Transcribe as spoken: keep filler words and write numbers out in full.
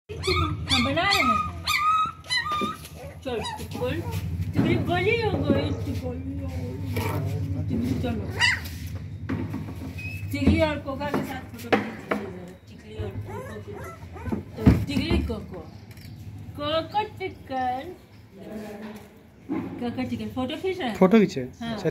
हाँ बना रहे हैं। चल बोल टिकली गोली हो गई टिकली चलो टिकली और कोका के साथ फोटो खींचिए टिकली और कोको के तो टिकली कोको कोको टिकल कोको टिकल फोटो खींच रहे हैं फोटो खींचे। हाँ।